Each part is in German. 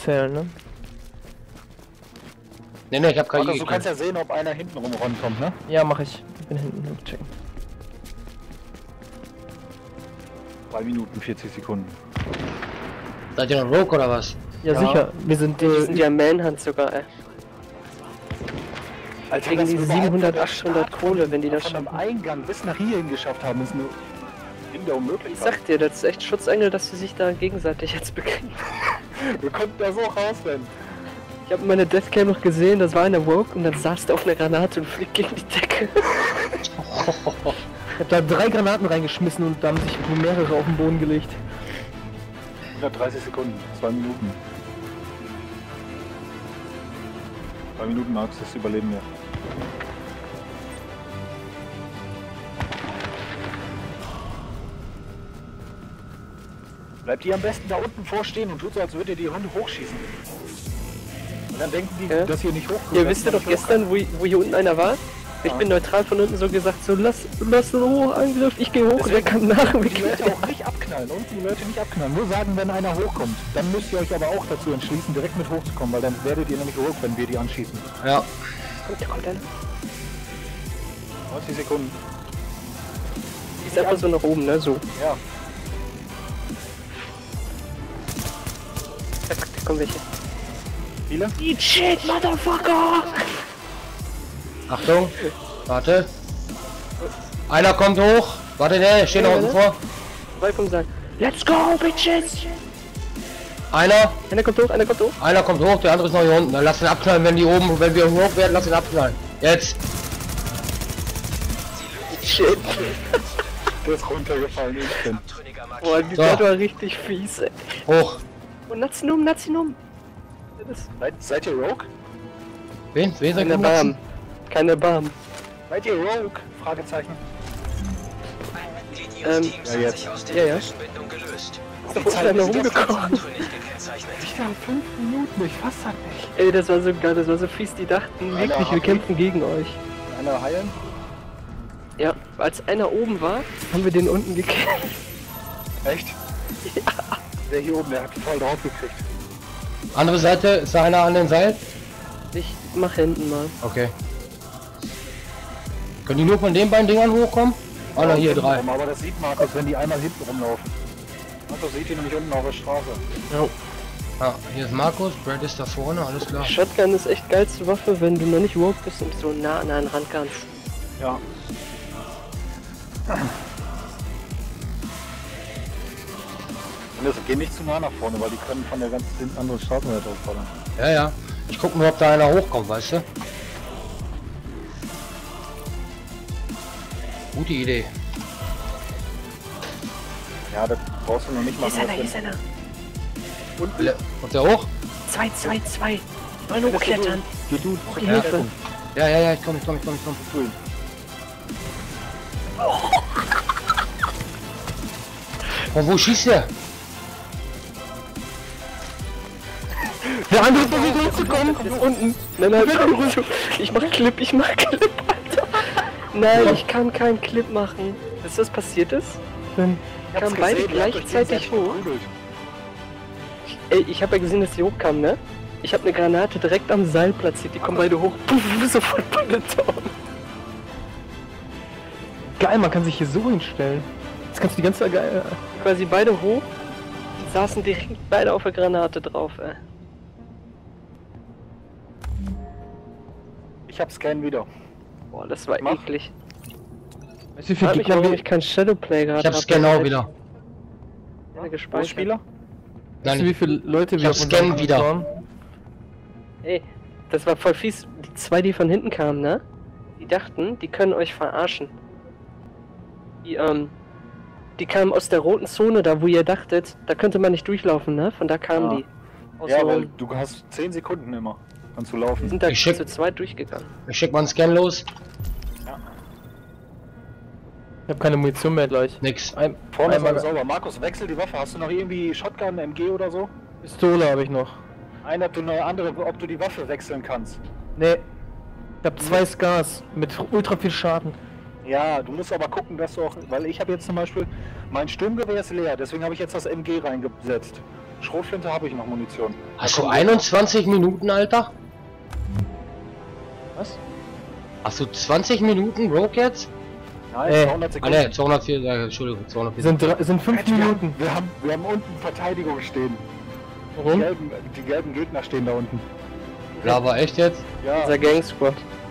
zählen, ne? Ne, ich hab KI. Markus, du kannst ja sehen, ob einer hinten rum rankommt, ne? Ja, mach ich. Ich bin hinten checken. 3 Minuten 40 Sekunden. Seid ihr noch Rogue oder was? Ja, sicher. Wir sind ja Manhunt sogar, ey. Alter, Kriegen dass diese wir überhaupt 700, von der 800 Start Kohle, wenn die das von schaffen. dem Eingang bis nach hierhin geschafft haben, ist nur in der Ich Unmöglichkeit. sag dir, das ist echt Schutzengel, dass sie sich da gegenseitig jetzt bekriegen. Wir konnten da so rausrennen. Ich habe meine Deathcam noch gesehen, das war eine Woke und dann saß der auf einer Granate und fliegt gegen die Decke. Ich hab da 3 Granaten reingeschmissen und da haben sich mehrere auf den Boden gelegt. 130 Sekunden, 2 Minuten. 2 Minuten, Max, das überleben wir. Bleibt ihr am besten da unten vorstehen und tut so, als würdet ihr die Hunde hochschießen. Und dann denken die, Ja. dass ihr nicht hochkommt. Ja, wisst ihr doch gestern, wo hier unten einer war? Ich bin neutral von unten so gesagt, so lass den hoch, Angriff, ich gehe hoch und der kam nach und die Leute auch nicht abknallen, und die Leute nicht abknallen. Nur sagen, wenn einer hochkommt. Dann müsst ihr euch aber auch dazu entschließen, direkt mit hochzukommen, weil dann werdet ihr nämlich hoch, wenn wir die anschießen. Ja. kommt einer. 90 Sekunden. Die ist einfach so nach oben, ne, so. Ja. Da kommen welche. Viele? Eat shit, motherfucker! Achtung. Warte. Einer kommt hoch. Warte, der steht da unten vor. Wolfung sagt, let's go, bitches! Einer Einer kommt hoch. Einer kommt hoch, der andere ist noch hier unten. Dann lass ihn abknallen, wenn wir hoch werden, lass ihn abknallen. Jetzt. Shit. Der ist runtergefallen, instant. Boah, die So. Seite war richtig fies, ey. Hoch. Und Nazi um. Seid ihr Rogue? Wen soll ich Keine lassen? Barm. Keine Barm. Seid ihr Rogue? Fragezeichen. Ja, jetzt. Ja. Ist Da ist einer rumgekommen. Ich war 5 Minuten, ich fass das nicht. Ey, das war so geil, das war so fies, die dachten wirklich, wir kämpfen gegen euch. Einer heilen? Ja, als einer oben war, haben wir den unten gekillt. Echt? Ja. Der hier oben, der hat voll drauf gekriegt. Andere Seite, ist da einer an den Seil? Ich mach hinten mal. Okay. Können die nur von den beiden Dingern hochkommen? Oh, na, hier 3. Aber das sieht Markus, wenn die einmal hinten rumlaufen. Markus sieht ihn nämlich unten auf der Straße. Ja. Ah, hier ist Markus, Brad ist da vorne, alles klar. Shotgun ist echt geilste Waffe, wenn du noch nicht woke bist und so nah an einen Rand kannst. Ja. Und das geht nicht zu nah nach vorne, weil die können von der ganzen anderen Straßenseite auffallen. Ja, ja. Ich guck nur, ob da einer hochkommt, weißt du? Gute Idee. Ja, das brauchst du noch nicht machen. Hier ist einer. Kommt der hoch? 2. Wollen hochklettern. Geh du, Oh, die Hilfe. Ja, ich komm. tu ihn. Von wo schießt der? Der andere versucht hochzukommen. Ist unten. Nein, ich mach Clip, Alter. Nein, ich kann keinen Clip machen. Ist das passiert ist? Denn Kamen beide gleichzeitig hoch. Ey, ich habe ja gesehen, dass die hochkamen, ne? Ich habe eine Granate direkt am Seil platziert. Die kommen beide hoch. Puff, sofort beide down. geil, man kann sich hier so hinstellen. Jetzt kannst du die ganze Zeit geil. Quasi beide hoch. Die saßen direkt beide auf der Granate drauf, ey. Ich hab Scan wieder. Boah, das war Mach. eklig. Weißt du, wie Ich viele frag mich, Gegner warum wir... ich kein Shadowplay gerade Ich hab's genau wieder. Gespeichert. Großspieler? Weißt du, wie viele Leute wir hab auf unserem Scan wieder. waren? Ey, das war voll fies. Die zwei, die von hinten kamen, ne? Die dachten, die können euch verarschen. Die kamen aus der roten Zone, da wo ihr dachtet, da könnte man nicht durchlaufen, ne? Von da kamen Ja. die. Aus Ja, so, weil du hast 10 Sekunden immer, kannst du die laufen. sind da Ich schick- zu zweit durchgegangen. Ich schick mal einen Scan los. Ich hab keine Munition mehr gleich. Nix. Vorne ist Einmal- alles sauber. Markus, wechsel die Waffe. Hast du noch irgendwie Shotgun, MG oder so? Pistole habe ich noch. Eine, eine andere, ob du die Waffe wechseln kannst. Nee. Ich hab 2 Scars mit ultra viel Schaden. Ja, du musst aber gucken, dass du auch, weil ich habe jetzt zum Beispiel, mein Sturmgewehr ist leer, deswegen habe ich jetzt das MG reingesetzt. Schrotflinte habe ich noch Munition. Hast du 21 Minuten, Alter? Was? Hast du 20 Minuten Rogue jetzt? Nein, 200 Ah Sekunden. ne, 204, Entschuldigung, 204. Sind 5 Minuten. Wir haben unten Verteidigung stehen. Warum? Die gelben Gegner stehen da unten. Aber echt jetzt? Ja, Unser Gang Squad.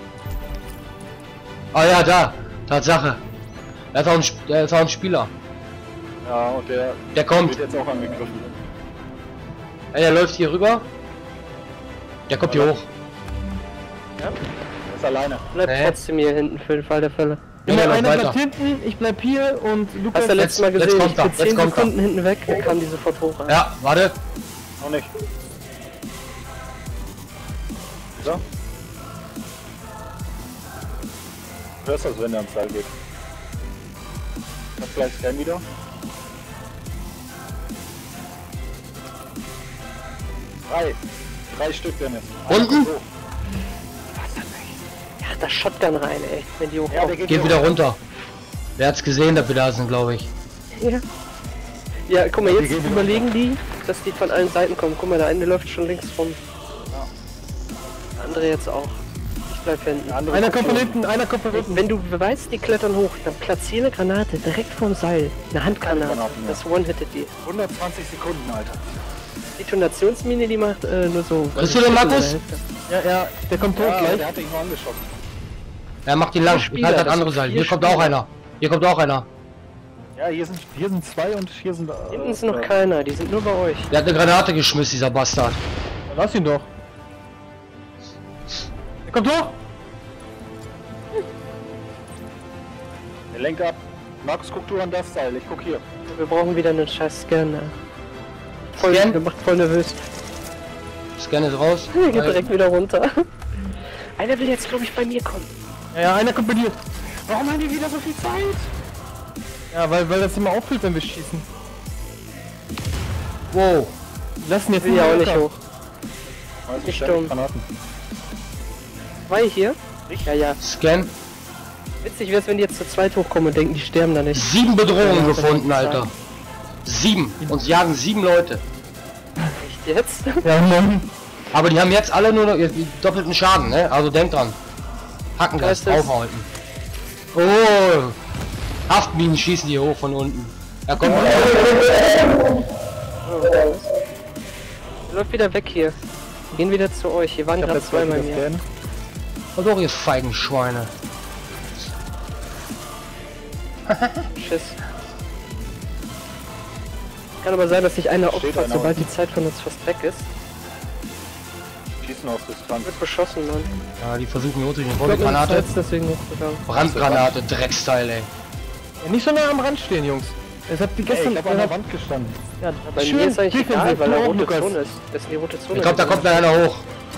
Ah ja, da. Tatsache. Er ist auch ein Spieler. ja, und der Der kommt. wird jetzt auch angegriffen. Ey, der läuft hier rüber. Der kommt hier hoch. Der ist alleine. Bleib Nee. trotzdem hier hinten für den Fall der Fälle. Ja, Immer noch einer weiter. bleibt hinten, ich bleib hier und Lukas... Hast du letztes Mal jetzt gesehen, kommt ich bin er, jetzt 10 kommt er. Sekunden hinten weg, dann kam die sofort hoch. Ja, warte. Noch nicht. So. Du hörst das, wenn der ans Seil geht. Kannst gleich Scan wieder. Drei Stück, Dennis. Unten? So. Ja, das Shotgun rein, ey, wenn die Ja, hochkommen. der geht Geht hier wieder hoch. runter. Der hat's gesehen, dass wir da sind, glaube ich. Ja. Ja, guck mal, Die jetzt gehen wieder überlegen die, dass die von allen Seiten kommen. Guck mal, der eine läuft schon links rum. Der andere jetzt auch. Ich bleib hinten. Der andere Einer guckt kommt von schon. hinten, einer kommt von hinten. Wenn du weißt, die klettern hoch, dann platziere eine Granate direkt vorm Seil. Eine Handgranate. Handgranaten, ja. Das one-hittet die. 120 Sekunden, Alter. Detonationsmine, die macht nur so... Bist du der Markus? Ja, der kommt hoch Ja, gleich. der hat dich nur angeschossen. Er macht ihn lang. Ich Spieler, halt das das andere sind Seil. 4 Hier kommt auch Spieler. einer. Hier kommt auch einer. Ja, hier sind zwei und hier sind... Hinten ist noch keiner, die sind nur bei euch. Der hat eine Granate geschmissen, dieser Bastard. Lass ihn doch. Er kommt hoch! Der lenkt ab. Markus, guck du an das Seil, ich guck hier. Wir brauchen wieder einen scheiß Scanner. Voll, Scan? der macht voll nervös. Scan ist raus. Der geht direkt wieder runter. Einer will jetzt, glaube ich, bei mir kommen. Ja, einer kommt bei dir. Warum haben die wieder so viel Zeit? Ja, weil das immer auffällt, wenn wir schießen. Wow. Lassen jetzt Will ja auch nicht runter. hoch. Weiß Nicht ständig dumm. Granaten. 2 hier? Ja, ja. Scan. Witzig wäre es, wenn die jetzt zu zweit hochkommen und denken, die sterben da nicht. 7 Bedrohungen Ja, gefunden, das kann Alter. 7. Uns jagen 7 Leute. Echt jetzt? Ja, Mann. Aber die haben jetzt alle nur noch die doppelten Schaden, ne? Also denkt dran. Hackengeist Das ist- aufhalten. Oh. Haftminen schießen die hoch von unten. Er kommt. Läuft wieder weg hier. Wir gehen wieder zu euch. Hier waren Ich hab gerade jetzt 2 gleich bei wieder mir. Scan. Und doch, ihr feigen Schweine. Tschüss. Kann aber sein, dass sich einer Steht opfert, einer sobald unten. die Zeit von uns fast weg ist. Schießen aus Distanz. Wird beschossen, Mann. Ja, die versuchen hier unten Ich glaube, Granate. jetzt deswegen nicht gegangen. Brandgranate, Drecksteil, ey. Ja, nicht so nah am Rand stehen, Jungs. Das habt ihr Ey, gestern... ich hab an der Wand gestanden. ja, Bei schön mir ist eigentlich egal, defensiv, weil du er auch, rote Lukas. Zone ist. Das ist die rote Zone. Ich glaube, da kommt gleich einer hoch.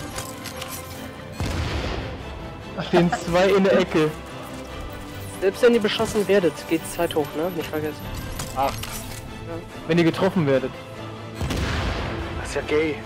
Stehen 2 in der Ecke. Selbst wenn ihr beschossen werdet, geht die Zeit hoch, ne? Nicht vergessen. Wenn ihr getroffen werdet. Das ist ja gay.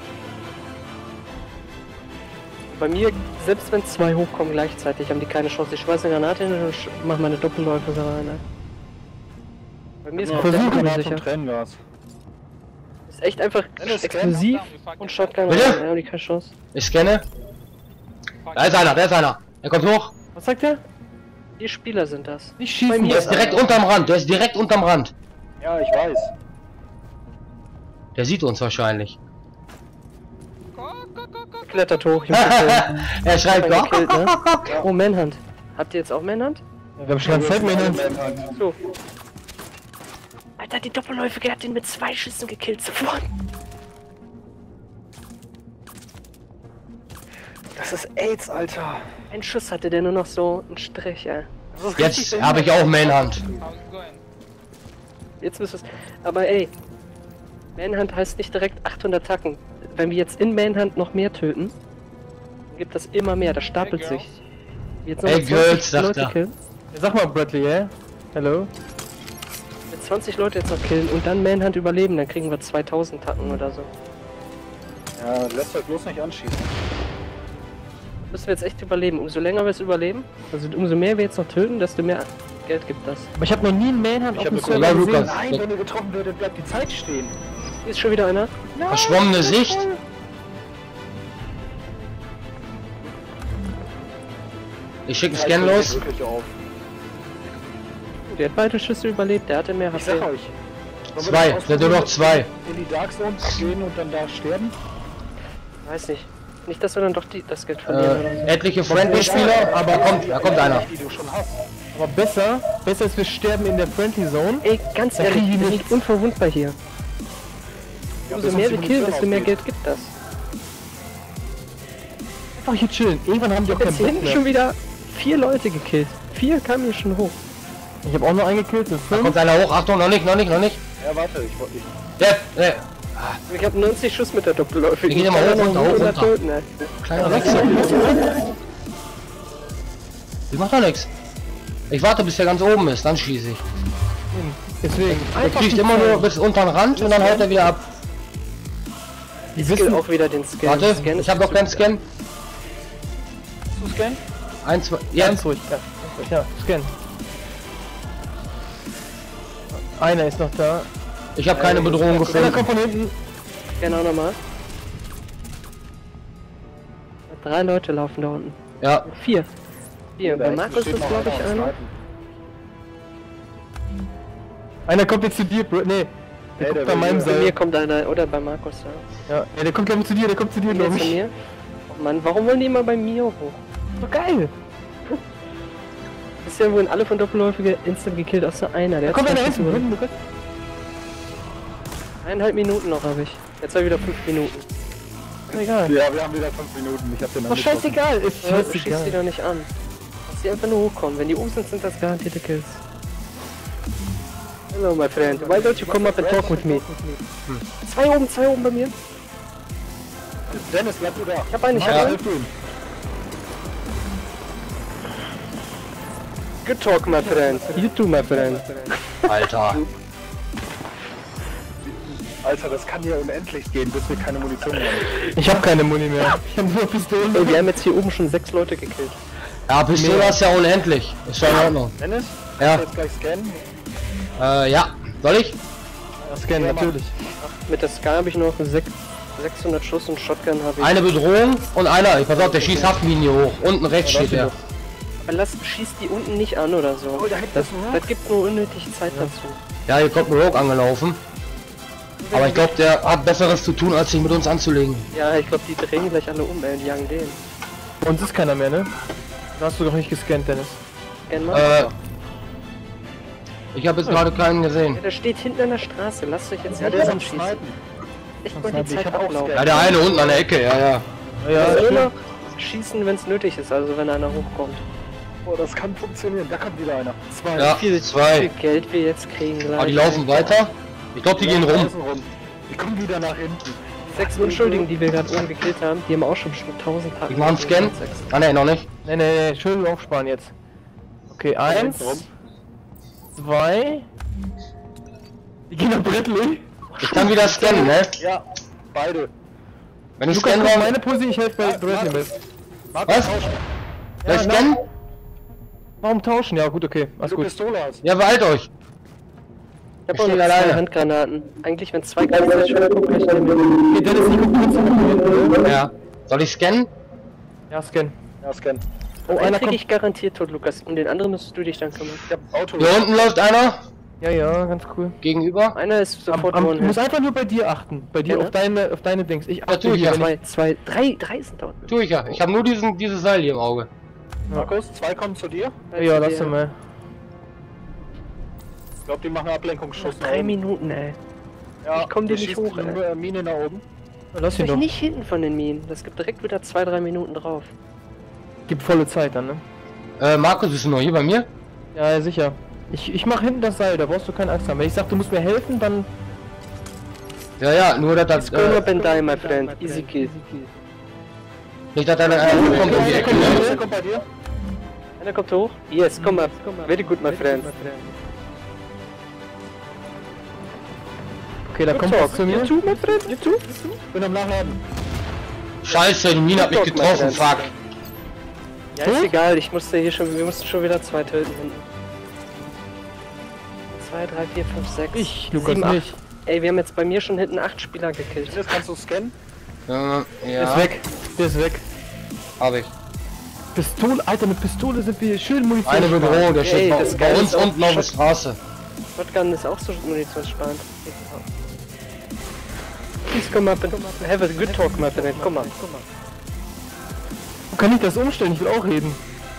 Bei mir, selbst wenn 2 hochkommen gleichzeitig, haben die keine Chance. Ich schmeiße eine Granate hin und mach meine Doppelläufe rein. Ne? Bei mir ist Ja, komplett versuchen unsicher. Granaten und Tränengas. Ist echt einfach Dennis, explosiv und Shotgun Bitte? rein. Ja, haben die keine Chance. Ich scanne. Da ist einer, da ist einer. Er kommt hoch. Was sagt er? 4 Spieler sind das. Nicht Bei schießen. mir Der ist direkt unterm Rand. Der ist direkt unterm Rand. Ja, ich weiß. Der sieht uns wahrscheinlich. Klettert hoch, Jungs. Er schreit Einen doch. gekillt, ne? Oh, Manhunt. Habt ihr jetzt auch Manhunt? Ja, wir haben schon ganz Zeit mehr hin. So. Alter, die Doppelläufe, der hat den mit 2 Schüssen gekillt sofort. Das ist AIDS, Alter. Ein Schuss hatte der nur noch so einen Strich, ey. Das ist Jetzt richtig habe ich auch Manhunt. Jetzt müsste es. Aber ey, Manhunt heißt nicht direkt 800 Tacken. Wenn wir jetzt in Manhunt noch mehr töten, dann gibt das immer mehr. Das stapelt sich. Jetzt noch Hey, mit Girls, 20 sagt Leute er. killen. Sag mal, Bradley, ja? Hello? Mit 20 Leute jetzt noch killen und dann Manhunt überleben, dann kriegen wir 2000 Tacken oder so. Ja, lässt euch bloß nicht anschießen. Müssen wir jetzt echt überleben. Umso länger wir es überleben, also umso mehr wir jetzt noch töten, desto mehr Geld gibt das. Aber ich habe noch nie einen Manhunt auf dem hab Server Lukas. gesehen. Nein, wenn ihr getroffen werdet, bleibt die Zeit stehen. Hier ist schon wieder einer. Verschwommene Sicht. Ich schicke einen Scan los. Wirklich auf. Der hat beide Schüsse überlebt, der hatte mehr Ich HP. sag euch. Sollen wir Zwei, das sind nur noch zwei. in die Dark Zone gehen und dann da sterben? Weiß nicht. Nicht, dass wir dann doch das Geld verlieren oder so. Etliche Friendly-Spieler, aber da kommt einer. Die du schon hast. Aber besser ist, wir sterben in der Friendly Zone. Ey, ganz Da ehrlich, kriegen die wir sind nichts. unverwundbar hier. Ja, Umso bis mehr uns wir die killen, Munition desto mehr ausgeht. Geld gibt das. Einfach hier chillen. Irgendwann haben die auch Jetzt keinen hier Bock hinten mehr. schon wieder 4 Leute gekillt. 4 kamen hier schon hoch. Ich habe auch noch einen gekillt, das Da 5. kommt einer hoch. Achtung, noch nicht. Ja, warte, ich wollte nicht. Der, Ich habe 90 Schuss mit der Doppelläufe. Wir gehen immer hoch, runter. Töten, ey. kleiner Wechsel. Ich mach doch nichts. Ich warte, bis der ganz oben ist, dann schieße ich. Deswegen. Der kriegt immer nur bis unter den Rand und dann haut er wieder ab. Die Ich will wissen auch wieder den Scan. Warte, Scan ich habe noch keinen Scan. Hast du Scan? 1, 2, ja. ganz ruhig. Ja, scan. Einer ist noch da. Ich habe keine Bedrohung Einer gefunden. kommt von hinten. Scan auch nochmal. 3 Leute laufen da unten. Ja, 4. 4. Bei Markus Steht ist noch glaube ich am einer. zweiten. Einer kommt jetzt zu dir, Bro. Nee. Der Hey, kommt der bei will meinem hier. Bei mir Seil. kommt einer, oder bei Markus, ja. Ja, der kommt glaube ich zu dir, der kommt zu dir, Und glaube jetzt zu ich. mir. Oh Mann, warum wollen die immer bei mir hoch? So geil. Bisher wurden alle von Doppelläufige instant gekillt, außer einer. Der Da kommt hat einer 20 hinten. Sekunden. Lukas. 1,5 Minuten noch habe ich. Jetzt habe ich wieder 5 Minuten. Egal. Ja, wir haben wieder 5 Minuten. Ich hab den Doch angeschossen. scheißegal. Ist Ja, du schießt die scheißegal. doch nicht an. Lass die einfach nur hochkommen. Wenn die oben sind das garantierte Kills. Hello, my friend. Why don't you come up and talk with me? 2 oben bei mir. Dennis, bleib du da. Ich hab einen, ich Ja. hab einen. Good talk, my friend. You too, my friend. Alter. Alter, das kann ja unendlich gehen, bis wir keine Munition mehr haben. Ich habe keine Muni mehr. Ich habe nur Pistolen. Ey, wir haben jetzt hier oben schon 6 Leute gekillt. Ja, Pistole ist ja unendlich. Ist schon in Ordnung. Dennis, Ja, jetzt gleich scannen. ja. Soll ich? Das scannen natürlich. Mit der Sky habe ich noch 600 Schuss und Shotgun habe ich. Eine Bedrohung und einer. Pass auf, der schießt Haftminen hier hoch. Unten rechts steht er. Aber schießt die unten nicht an oder so. Oh, da hinten Das, ist ein Rogue. das gibt nur unnötig Zeit dazu. Ja, hier kommt ein Rogue angelaufen. Aber ich glaube, der hat Besseres zu tun, als sich mit uns anzulegen. Ja, ich glaube, die drehen gleich alle um, ey, die jagen den. Bei uns ist keiner mehr, ne? Da hast du doch nicht gescannt, Dennis. Scan mal. Ich habe jetzt gerade keinen gesehen. Ja, der steht hinten an der Straße, lasst euch jetzt Ja, nicht der ist am anschießen. Snipen. Echt mal die Ich Zeit hab auch ablaufen. Scan. Ja, der eine unten an der Ecke, ja, ja. Ja, Nur noch schießen, wenn es nötig ist, also wenn einer hochkommt. Oh, das kann funktionieren. Da kommt wieder einer. Zwei. Ja, Wie viel zwei. Geld wir jetzt kriegen gleich. Aber die laufen weiter. Ich glaube, die gehen rum. Die kommen wieder nach hinten. 6 Unschuldigen, die wir gerade oben gekillt haben, die haben auch schon bestimmt 1000 Tage. Ich mache einen Scan. Ah, ne, noch nicht. Nee, schön aufsparen jetzt. Okay, 1, 2. Die gehen nach Bradley. Ich kann wieder scannen, ne? Ja, beide. Wenn ich Lukas, scannen guck, war. meine Pose, ich helfe bei Bradley mit. Markus, Was? tauschen. Soll ich scannen? Warum tauschen? Ja, gut, okay. Wenn Alles du gut. Pistole hast. Ja, beeilt euch. Ich hab auch noch stehe 2 alleine. Handgranaten. Eigentlich, wenn 2 gleichzeitig schon guck gleich neben mir. Okay, Dennis, ich guck kurz nach hinten. Ja. Soll ich scannen? Ja, scan. Ja, scan. Oh, Einen einer krieg kommt. ich garantiert tot, Lukas. Um den anderen musst du dich dann kümmern. Ich hab Auto. Hier unten läuft einer. Ja, ganz cool. Gegenüber. Einer ist sofort Du one musst einfach nur bei dir achten. Bei dir Ja, ne? auf deine Dings. Ich Ja, achte tu ich hier, ja. wenn ich... 2, 3 sind dort. Tu ich ja. Ich habe nur dieses Seil hier im Auge. Markus, zwei kommen zu dir. Ja, lass ihn mal. Ich glaube, die machen Ablenkungsschuss. Noch 3 Minuten, ey. Ja, Ich komm dir die nicht schießen hoch, die Mine nach oben. Lass ihn Ich doch. nicht hinten von den Minen. Das gibt direkt wieder 2-3 Minuten drauf. Gibt volle Zeit dann, ne? Markus, bist du noch hier bei mir? Ja, sicher. Ich mach hinten das Seil, da brauchst du keine Angst haben. Wenn ich sag, du musst mir helfen, dann... Ja, nur dass das. Go up and die, my friend. Easy kill. Nicht, dass einer kommt um die Ecke. Ne? Wer kommt bei dir? Einer kommt hoch. Yes, come up. Very good, my friend. Okay, da kommt was zu mir. You too, my friend? You too? Bin am Nachladen. Scheiße, die Mine hat mich Guck mal, getroffen, Franz. fuck. Ja, ist egal, wir mussten schon wieder 2 töten hinten. 2, 3, 4, 5, 6. Ich, Lukas 7, 8. nicht. Ey, wir haben jetzt bei mir schon hinten 8 Spieler gekillt. Das kannst du scannen? Ja. Der ist weg. Der ist weg. Hab ich. Pistole, Alter, mit Pistole sind wir schön Munition. Eine Bedrohung, der Ey, steht das bei Geile uns ist auch unten auf der Straße. Shotgun ist auch so munitionssparend. Please come up and have a good talk, my friend. Komm mal. Kann ich das umstellen? Ich will auch reden.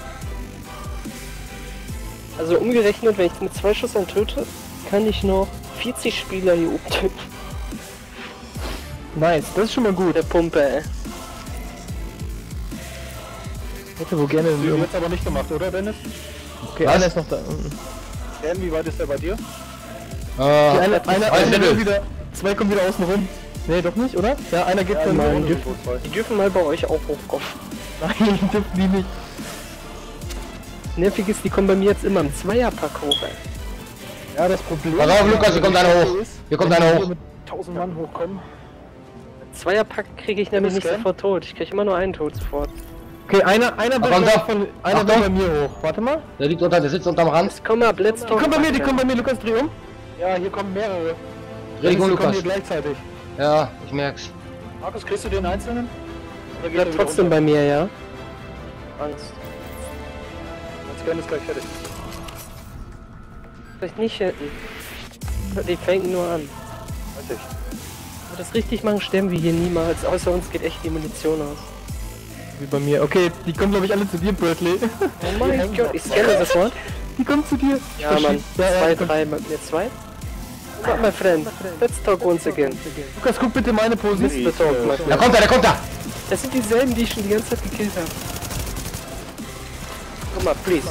Also umgerechnet, wenn ich mit 2 Schüssen töte, kann ich noch 40 Spieler hier oben töten. Nice, das ist schon mal gut. Der Pumpe, ey. Hätte wohl gerne Du jetzt aber nicht gemacht, oder Dennis? Okay, Was? einer ist noch da unten. Scan, wie weit ist der bei dir? Okay, einer Level. will wieder. 2 kommen wieder außen rum. Nee, doch nicht, oder? Ja, einer geht von nein, mir. Die dürfen mal bei euch auch hochkommen. Nein, dürfen die nicht. Nervig ist, die kommen bei mir jetzt immer im Zweierpack hoch, ey. Ja, das Problem Pass auf, Lukas, hier kommt einer hoch. Hier kommt einer hoch. mit 1000 Mann hochkommen. Zweierpack kriege ich nämlich nicht Scan? sofort tot. Ich kriege immer nur einen Tot sofort. Okay, einer will kommt gleich da. von, einer will Achtung. bei mir hoch. Warte mal. Der sitzt unterm Rand. Jetzt komm mal, let's Die talk. kommen bei mir, die kommen bei mir. Lukas, dreh um. Ja, hier kommen mehrere. Dreh dich um, Die kommen Lukas. hier gleichzeitig. Ja, ich merk's. Markus, kriegst du den einzelnen? Oder geht Bleib er wieder trotzdem runter? bei mir, ja? Angst. Mein Scan ist gleich fertig. Vielleicht nicht hätten. Die fängen nur an. Weiß ich. Wenn wir das richtig machen, sterben wir hier niemals. Außer uns geht echt die Munition aus. Wie bei mir. Okay, die kommen glaube ich alle zu dir, Bradley. Oh mein Gott, ich scanne sofort. Die kommen zu dir. Ja, Mann. Ja, 2, komm. 3, mit mir 2. But my friend, let's talk once again. Lukas, guck bitte meine Pose. Mr. Talk, my Da friend. kommt er, der kommt da! Das sind dieselben, die ich schon die ganze Zeit gekillt habe. Komm mal, please.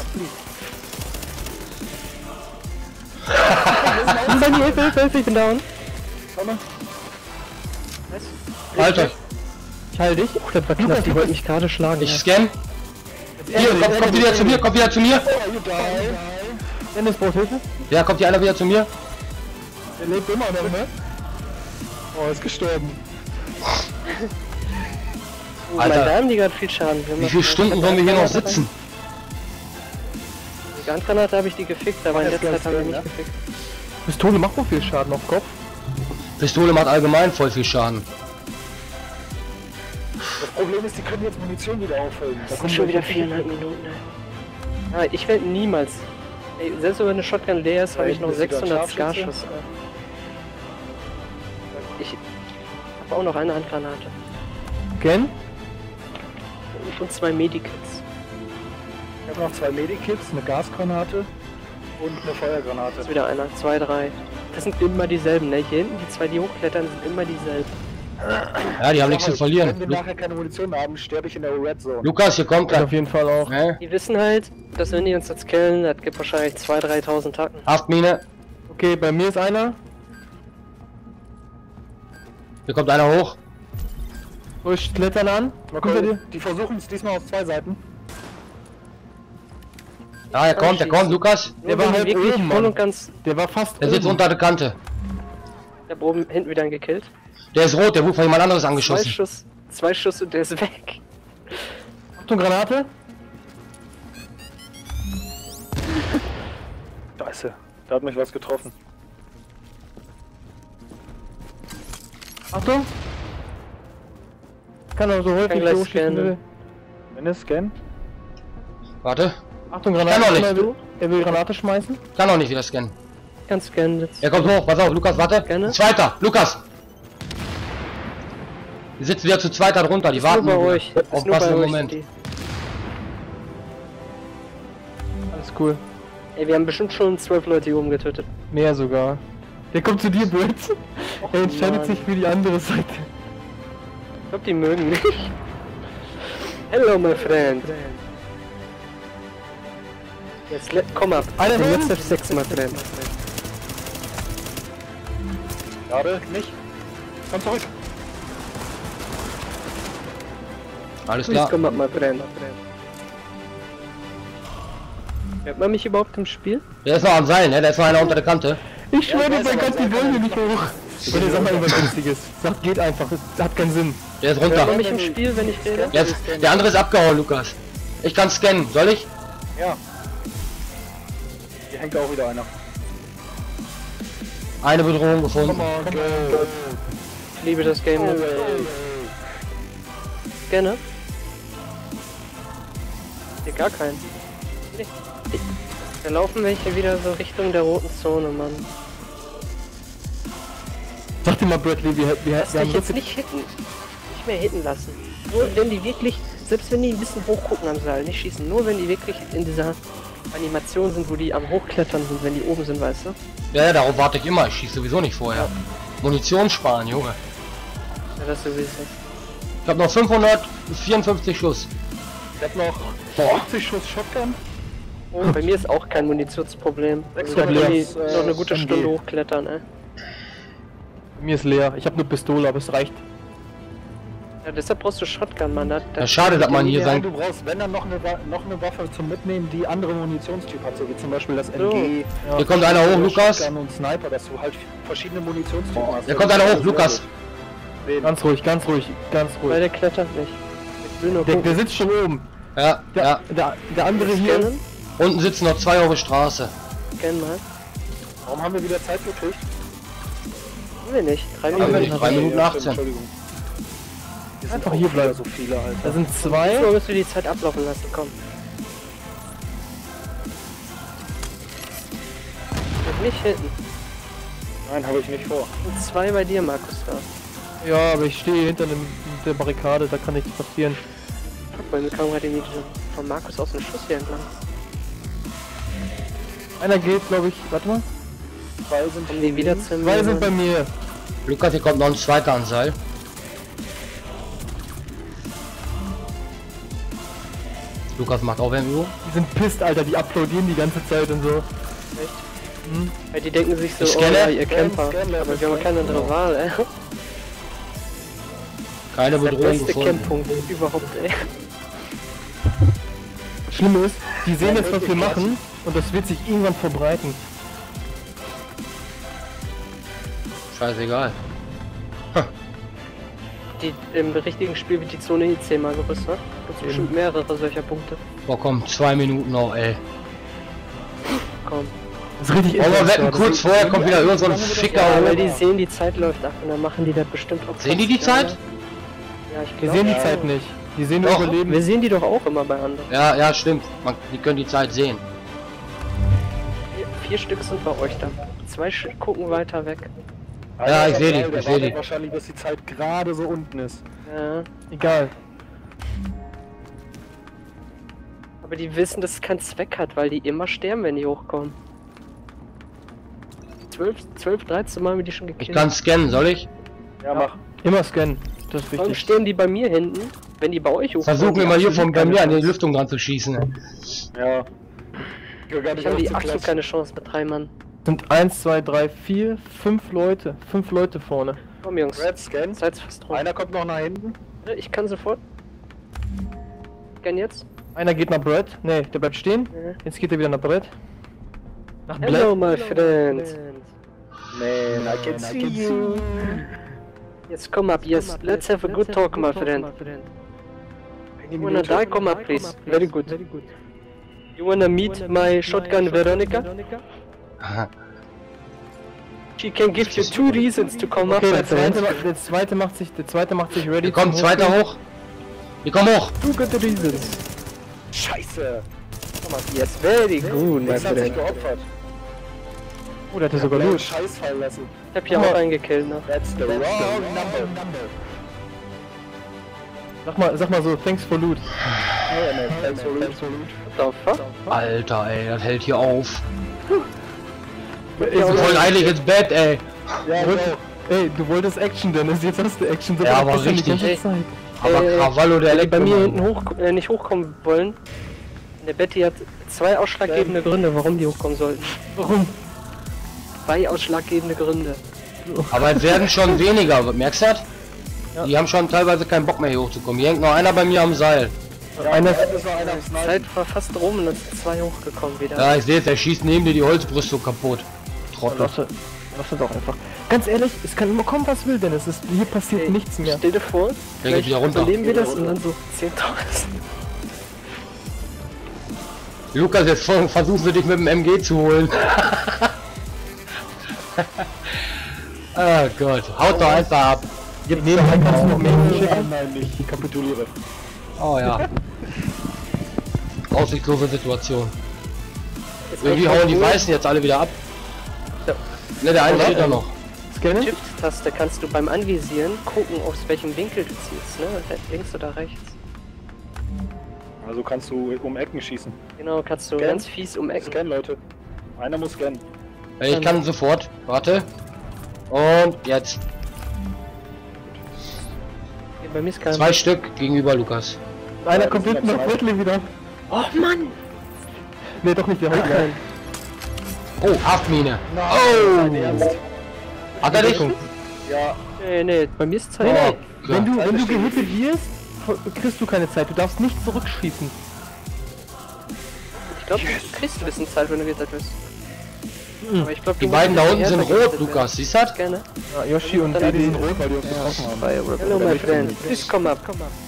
Bei mir, Hilfe, ich bin down. Komm mal. Alter, Ich halte dich. Oh, das war knapp, die wollten mich gerade schlagen. ich scan. Hier, kommt wieder zu mir, kommt wieder zu mir. Dennis braucht Hilfe. Ja, kommt hier einer wieder zu mir. Der lebt immer noch, ne? Oh, ist gestorben. Oh, Alter. Mann, da haben die gerade viel Schaden gemacht. Wie viele Stunden wollen wir hier noch sitzen? Die Granate habe ich die gefickt, aber in jetzt letzter Zeit gleich haben wir scannen, nicht gefickt. Pistole macht wohl viel Schaden auf Kopf. Pistole macht allgemein voll viel Schaden. Das Problem ist, die können jetzt Munition wieder auffüllen. Da Das sind kommen schon wieder welche- 4,5 Minuten, ey. Ah, ich werde niemals. Ey, selbst wenn eine Shotgun leer ist, habe ich noch Bist du da 600 Scharfschütze? Skarschuss. Ich habe auch noch eine Handgranate. Ken? Und 2 Medikits. Ich habe noch 2 Medikits, eine Gasgranate und eine Feuergranate. Das ist wieder einer, 2, 3. Das sind immer dieselben, ne? Hier hinten, die 2, die hochklettern, sind immer dieselben. Ja, die haben nichts zu verlieren. Wenn wir nachher keine Munition mehr haben, sterbe ich in der Red Zone. Lukas, hier kommt Auf er. jeden Fall auch. Ne? Die wissen halt, dass wenn die uns jetzt killen, das gibt wahrscheinlich 2.000, 3.000 Tacken. Haftmine. Okay, bei mir ist einer. Hier kommt einer hoch. Ruhig klettern an. Guck bei dir. Die versuchen es diesmal aus 2 Seiten. Ja, er kommt, Lukas. Der war Wenn die halt wirklich oben, voll Mann. und ganz. Der war fast Der sitzt oben. unter der Kante. Ich hab oben hinten wieder einen gekillt. Der ist rot, der wurde von jemand anderes angeschossen. 2 Schuss und der ist weg. Achtung, Granate. Scheiße, da hat mich was getroffen. Achtung. Kann aber so häufig gleich so schießen, scannen. will. Dennis, scan. Warte, Achtung, Granate. Kann doch nicht. Er will Granate schmeißen. kann auch nicht wieder scannen. Ganz gerne jetzt. Er kommt hoch, pass auf, Lukas, warte. Gerne. Zweiter, Lukas. Die sitzen wieder zu zweit da drunter, die Ist nur warten bei nur euch. Ist auf nur bei passenden euch. Moment. Die. Alles cool. Ey, wir haben bestimmt schon 12 Leute hier oben getötet. Mehr sogar. Der kommt zu dir, Brett. Er entscheidet Mann. sich für die andere Seite. Ich glaub, die mögen mich. Hello, my friend. Jetzt komm ab. Einer Den hinten. Let's have sex, my friend. Gerade nicht. Komm zurück. Alles Please klar. come up, my friend. Hört man mich überhaupt im Spiel? Der ist noch am Seil, ne? Der ist noch einer unter der Kante. Ich schwöre dir weiß bei aber, Gott, die wollen hier nicht hoch. Oder sag mal irgendwas Günstiges. Sag, geht einfach. Es hat keinen Sinn. Der ist Hört man runter. mich im Spiel, wenn ich rede? Der andere ist abgehauen, Lukas. Ich kann scannen, soll ich? Ja. Hier hängt auch wieder einer. Eine Bedrohung gefunden. Come on, go. Ich liebe das Game. Ne? Gerne. Hier gar keinen. Nee. Da laufen welche wieder so Richtung der roten Zone, Mann. Sag dir mal, Bradley, wir Lass dich jetzt nicht mehr hitten lassen. Nur wenn die wirklich, selbst wenn die ein bisschen hochgucken am Seil, nicht schießen. Nur wenn die wirklich in dieser Animation sind, wo die am Hochklettern sind, wenn die oben sind, weißt du? Ja, darauf warte ich immer. Ich schieße sowieso nicht vorher. Munition sparen, Junge. Ja, das sowieso. Ich habe noch 554 Schuss. Ich hab noch 50 Schuss Shotgun. Oh, bei mir ist auch kein Munitionsproblem. Also Ja, kann leer. ich noch eine gute Stunde hochklettern, ey. Mir ist leer. Ich habe nur Pistole, aber es reicht. Ja, deshalb brauchst du Shotgun, Mann. Ja, schade, dass man hier Ja, sein... du brauchst, wenn dann noch eine Waffe zum Mitnehmen, die andere Munitionstyp hat, so wie zum Beispiel das So. MG. Hier kommt einer hoch, Lukas. Shotgun und Sniper, dass du halt verschiedene Munitionstypen hast. Hier kommt einer hoch, Lukas. Ganz ruhig, ganz ruhig, ganz Weil ruhig. der klettert nicht. Ich will nur Der gucken. sitzt schon oben. Ja, ja. Der andere hier. Scannen. Unten sitzen noch 2 auf der Straße. Scannen mal. Warum haben wir wieder Zeit gekriegt? Haben wir nicht. 3 Haben wir Minuten. nicht. 3 Minuten 18. Entschuldigung. Hier sind Einfach auch hier wieder bleiben. so viele, Alter. Da sind zwei. So müssen wir die Zeit ablaufen lassen, komm. Nicht hinten. Nein, habe ich nicht vor. Und 2 bei dir, Markus, da. Ja, aber ich stehe hinter der Barrikade, da kann nichts passieren. Guck mal, mir kam gerade irgendwie von Markus aus ein Schuss hier entlang. Einer geht, glaube ich. Warte mal. Zwei sind Kommen die wieder zu Zwei sind bei mir. Lukas, hier kommt noch ein zweiter an Seil. Lukas macht Aufwärmübung. Die sind pisst, Alter. Die applaudieren die ganze Zeit und so. Weil die denken sich so, Ich oh scanne. ja, ihr Camper. Scan, Aber wir haben keine andere Wahl, ey. Keine Der Bedrohung beste gefunden. Camppunkt überhaupt, ey. Schlimm ist, die sehen jetzt, was wir machen und das wird sich irgendwann verbreiten. Scheißegal. Im richtigen Spiel wird die Zone hier 10-mal größer. Gibt bestimmt mehrere solcher Punkte. Boah, komm, 2 Minuten noch, ey. Komm. Das ist richtig Aber wetten, das kurz ist- vorher kommt wieder irgend so ein Ficker Ja, weil hoch. die sehen, die Zeit läuft ab und dann machen die das bestimmt auch. Sehen die die Zeit? Ja, ich Die glaube. sehen die Zeit nicht. Die sehen nur Doch. Überleben. Wir sehen die doch auch immer bei anderen. Ja, ja, stimmt. Die können die Zeit sehen. 4 Stück sind bei euch da. 2 gucken weiter weg. Ja, ich seh die, Der ich seh wartet die. wahrscheinlich, bis die Zeit gerade so unten ist. Ja. Egal. Aber die wissen, dass es keinen Zweck hat, weil die immer sterben, wenn die hochkommen. 12, 13 Mal haben wir die schon Ich gekillt. kann scannen, soll ich? Ja, mach. Immer scannen. Das ist Warum wichtig. stehen die bei mir hinten, wenn die bei euch hochkommen? Versuchen wir mal hier von bei keine mir an die Chance. Lüftung dran zu schießen. Ey. Ja. Ich habe die absolut keine Chance mit 3 Mann. Sind 1, 2, 3, 4, 5 Leute. 5 Leute vorne. Komm Jungs, Red Scan. seid fast rum. Einer kommt noch nach hinten. Ich kann sofort. Scan jetzt. Einer geht nach Brett. Ne, der bleibt stehen. Ja. Jetzt geht er wieder nach Brett. Nach Hello Brett. my friend. Man, I can see you. Jetzt komm up, yes. Let's have a good talk, my friend. You wanna die? Come up, please. Very good. You wanna meet my shotgun Veronica? She can give you 2 reasons to come up, Okay, my der friend. zweite macht sich ready. Hier kommt zum zweiter Hochgehen. hoch. Hier komm hoch. 2 good reasons. Scheiße. Yes, very good, my Jetzt hat sich friend. geopfert. Oh, der hat sogar Blau Loot. Scheiß fallen lassen. Ich hab hier auch einen gekillt, ne? That's the wrong number. Sag mal so, thanks for loot. Oh, man, thanks for loot. What the fuck? Alter, ey, das hält hier auf. Ey, Wir wollen eigentlich ins Bett, ey. Ja, wolltest- Ey, du wolltest Action, Dennis, jetzt hast du Action. So Ja, war aber das schon die richtig. ganze Zeit. Aber Cavallo, der Weil die bei mir Elektromann. hinten nicht hochkommen wollen. Der Betty hat 2 ausschlaggebende Gründe, warum die hochkommen sollten. Warum? 2 ausschlaggebende Gründe. Aber es werden schon weniger, merkst du das? Die haben schon teilweise keinen Bock mehr hier hochzukommen. Hier hängt noch einer bei mir am Seil. Einer, ist noch einer am Sniper. Zeit war fast rum und dann sind 2 hochgekommen wieder. Ja, ich sehe es, der schießt neben dir die Holzbrüstung kaputt. Trottel. lass es doch einfach. Ganz ehrlich, es kann immer kommen, was will, Dennis. Hier passiert Ey, nichts mehr. Stell dir vor, Der geht wieder runter. überleben wir das und dann so 10.000. Lukas, jetzt versuchen wir dich mit dem MG zu holen. Oh Gott, haut doch einfach ab. Jetzt nehmen kannst du noch mehr schicken. Nein, nicht. Ich kapituliere. Oh ja. Aussichtslose Situation. Ist Irgendwie echt hauen die cool. Weißen jetzt alle wieder ab. Ja. Ne, der eine steht da noch. Scannen? Shift-Taste kannst du beim Anvisieren gucken, aus welchem Winkel du ziehst, ne? Links oder rechts. Also kannst du um Ecken schießen. Genau, kannst du Scan. ganz fies um Ecken. Scan, Leute. Einer muss scannen. Ich kann sofort. Warte. Und jetzt. Bei mir ist kein... 2 Stück gegenüber Lukas. Einer Ja, kommt das hinten sind noch ja zwei. Bradley wieder. Oh Mann! Ne, doch nicht, der holt rein. Oh, Haftmine. Dein Ernst? Hat er dich? Ja, Nee, bei mir ist Zeit. Oh, Wenn du Zeit gehittet wirst, kriegst du keine Zeit. Du darfst nicht zurückschießen. Ich glaube, du kriegst ein bisschen Zeit, wenn du gehittet bist. Aber ich glaube, Die beiden da unten sind rot, Lukas. Siehst du das? Gerne. Ja, Yoshi und Dann Eddie die sind sind rot, weil die uns getroffen haben. Hello, my friend. Please come up.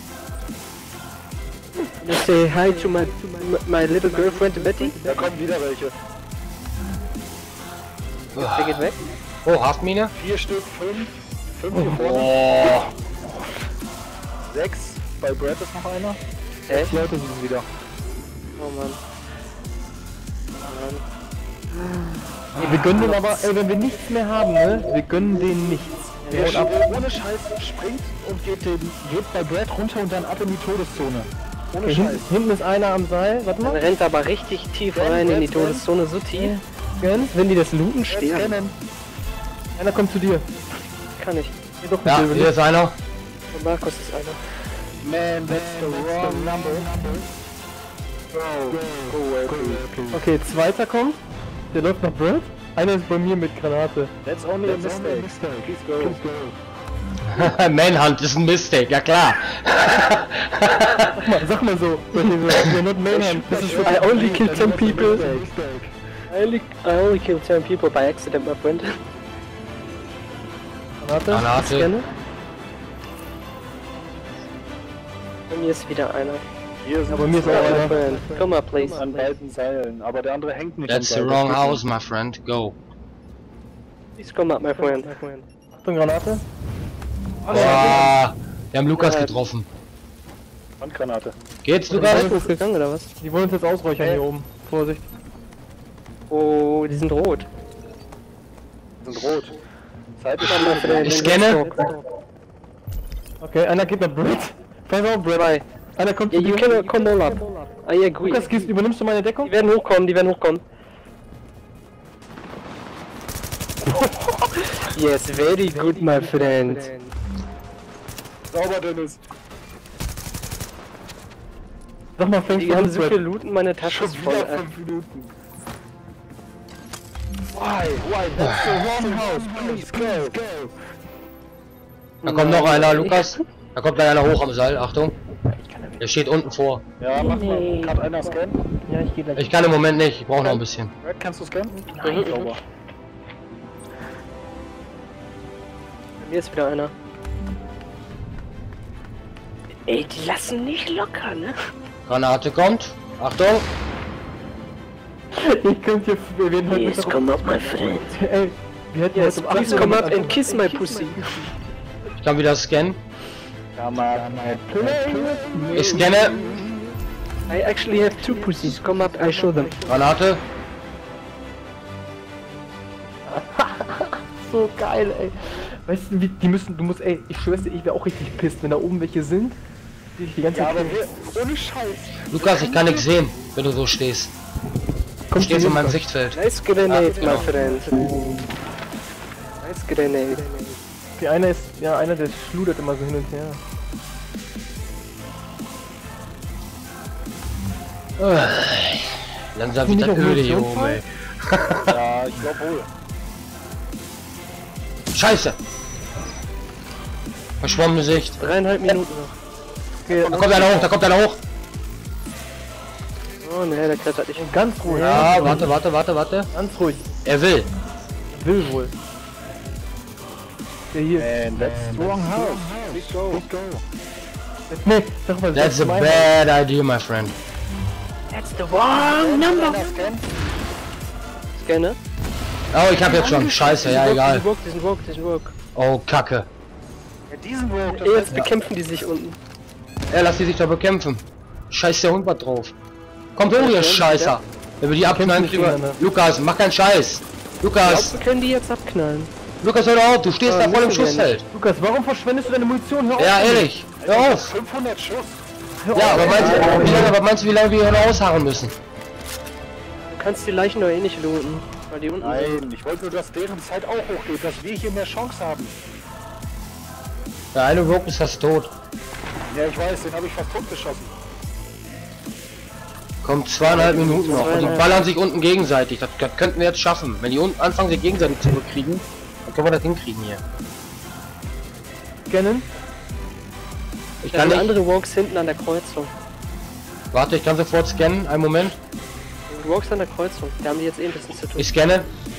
Let's say hi to my little girlfriend Betty. Da kommen wieder welche. Der geht weg. Oh, Haftmine. 4 Stück, 5 hier vorne. Oh. 6. Bei Brad ist noch einer. Echt? 6 Leute sind es wieder. Oh Mann. Ey, wir gönnen denen aber, ey, wenn wir nichts mehr haben, ne? Wir gönnen denen nichts. Der Und ab. ohne Scheiß springt und geht bei Brad runter und dann ab in die Todeszone. Ohne Okay, Scheiß. hinten ist einer am Seil. Warte Man mal. rennt aber richtig tief rein in die Todeszone, so tief. Scan. Wenn die das looten, Brad sterben. scannen. Einer kommt zu dir. Kann ich. Hier doch Ja, mit dir. hier ist einer. Und Markus ist einer. Man, that's the wrong number. Go away, please. Okay, zweiter kommt. Der läuft nach Brad. Einer ist bei mir mit Granate. That's only a mistake. Please go. Manhunt ist ein Mistake, ja klar. Sag mal so. We're not manhunt. Das ist I only kill 10 people. Mistake. I only kill 10 people by accident, my friend. Granate. Granate. Scanne. Bei mir ist wieder einer. Hier sind Aber mir ist auch zwei einer. Friend, come up, please. an beiden Seilen, aber der andere hängt nicht That's the am Seil. wrong house, my friend. Go. Please come up, my friend. Achtung, Granate. Boah. Wir haben Lukas getroffen. Handgranate. Geht's, Du bist Lukas? hochgegangen oder was? Die wollen uns jetzt ausräuchern hier oben. Vorsicht. Oh, die sind rot. Sind rot. Zeit ist Come up, friend. Ich scanne. Okay, einer geht nach Brad. Pass auf, Brad. Bye. Einer kommt Yeah, zu you dir. can come all up. I agree. Lukas, übernimmst du meine Deckung? Die werden hochkommen, Yes, very good, my friend. Sauber, Dennis. Sag mal, fängst Die du haben an, so Brad? viel Looten, meine Tasche Schon ist voll. wieder 5 Minuten. Why? That's the wrong house. Please go. Da kommt noch einer, Lukas. Da kommt gleich einer hoch am Seil, Achtung. Der steht unten vor. Ja, mach mal. Kann einer scannen? Ja, ich geh gleich. Ich kann im Moment nicht, ich brauche noch ein bisschen. Brad, kannst du scannen? Nein. Sauber. Bei mir ist wieder einer. Ey, die lassen nicht locker, ne? Granate kommt. Achtung. Ich könnte hier, wir werden heute Yes, Mittag- come up, my friend. Ey, wir hätten Yes, heute um please 8 come Uhr up and kiss my pussy. Ich kann wieder scannen. Come on. Ich scanne. I actually have 2 pussies. Come up, I show them. Granate. so geil, ey. Weißt du, wie, die müssen, du musst, ey, ich schwör's dir, ich wäre auch richtig pisst, wenn da oben welche sind, die ich die ganze Ja, Zeit aber killen. ohne Scheiß. Lukas, ich kann nichts sehen, wenn du so stehst. Du Kommt stehst zu in mir, meinem Lukas. Sichtfeld. Nice grenade, Ja, genau. my friend. Nice grenade. Die einer ist, ja, einer, der schludert immer so hin und her. Langsam Sind wird die das noch öde hier Munition oben, ey. Ja, ich glaub wohl. Scheiße! Verschwommene Sicht. 3,5 Minuten noch. Okay, Da kommt einer hoch, da kommt einer hoch. Oh ne, der klettert nicht. ganz ruhig. Ja, warte. Ganz ruhig. Er will. Will wohl. Der hier. Man, that's the wrong house. Please go. Nee, sag mal, That's a mein- bad idea, my friend. That's the wrong number. Scanne. Oh, ich hab jetzt schon. Scheiße, ja, egal. Die sind woke. Oh, Kacke. Ja, diesen Rogue, das Jetzt bekämpfen die sich unten. Lass die sich doch bekämpfen. Scheiß der Hund war drauf. Kommt hoch, ihr Scheißer. Wenn wir die abknallen, kriegen wir... Lukas, mach keinen Scheiß. Lukas, Wir können die jetzt abknallen. Lukas, hör doch auf, du stehst da voll im müssen wir Schussfeld. Lukas, warum verschwendest du deine Munition? Hör auf Ja, damit. ehrlich. Hör auf. 500 Schuss. Ja, aber meinst du, wie lange wir hier noch ausharren müssen? Du kannst die Leichen doch eh nicht looten. Weil die unten sind. Nein, ich wollte nur, dass deren Zeit auch hochgeht, dass wir hier mehr Chance haben. Der eine Rogue ist fast tot. Ja, ich weiß, den habe ich fast totgeschossen. Kommt 2,5 Minuten noch. Und die 2,5. ballern sich unten gegenseitig. Das könnten wir jetzt schaffen. Wenn die unten anfangen, sich gegenseitig zu bekriegen, dann können wir das hinkriegen hier. Scannen. Ich Da kann sind nicht... andere Walks hinten an der Kreuzung. Warte, ich kann sofort scannen. Einen Moment. Die Walks an der Kreuzung. Da haben die jetzt eh ein bisschen zu tun. Ich scanne.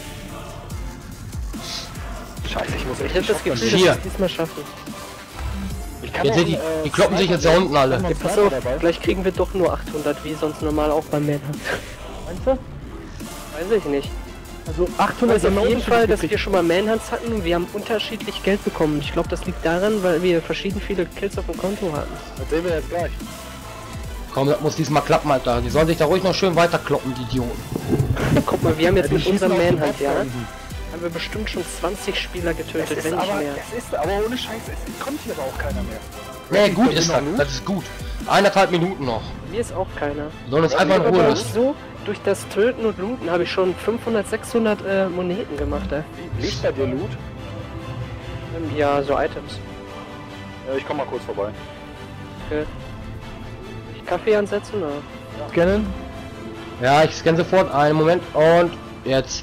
Scheiße, ich muss Ich echt hab das Gefühl, dass Vier. wir es diesmal schaffen. Ich kann Jetzt auch, sind die kloppen sich jetzt da unten alle. Ja, Pass auf, gleich kriegen wir doch nur 800, wie sonst normal auch beim Manhunt. Meinst du? Weiß ich nicht. Also Ich 800 weiß auf jeden Fall, dass wir gekriegt. schon mal Manhunts hatten und wir haben unterschiedlich Geld bekommen. Ich glaube, das liegt daran, weil wir verschieden viele Kills auf dem Konto hatten. Das sehen wir jetzt gleich. Komm, das muss diesmal klappen, Alter. Die sollen sich da ruhig noch schön weiter kloppen, die Idioten. Guck mal, wir haben jetzt Die mit schießen unserem auf die Manhunt, ja, Boxen. haben wir bestimmt schon 20 Spieler getötet, wenn nicht mehr. Es ist aber ohne Scheiß, es kommt hier aber auch keiner mehr. Nee, gut ist das. Das ist gut. 1,5 Minuten noch. Mir ist auch keiner. Wir sollen uns einfach in Ruhe Aber lassen. so, durch das Töten und Looten habe ich schon 500, 600 Moneten gemacht, ey. Liegt bei dir Loot? Ja, so Items. Ja, ich komm mal kurz vorbei. Okay. Ich Kaffee ansetzen, oder? Scannen. Ja, ich scanne sofort. Einen Moment. Und jetzt.